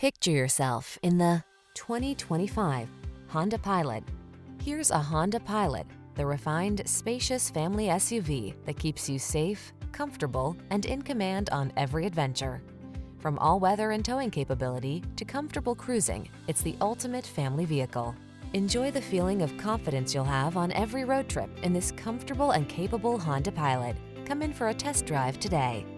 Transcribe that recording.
Picture yourself in the 2025 Honda Pilot. Here's a Honda Pilot, the refined, spacious family SUV that keeps you safe, comfortable, and in command on every adventure. From all-weather and towing capability to comfortable cruising, it's the ultimate family vehicle. Enjoy the feeling of confidence you'll have on every road trip in this comfortable and capable Honda Pilot. Come in for a test drive today.